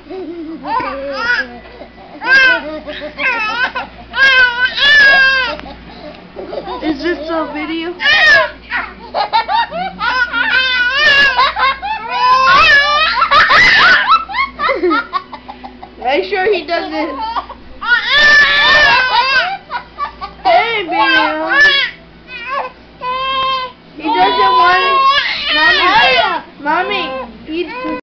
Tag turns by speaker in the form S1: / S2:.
S1: Is this a video? Make sure he doesn't. Hey, video. He doesn't want it. Mommy, he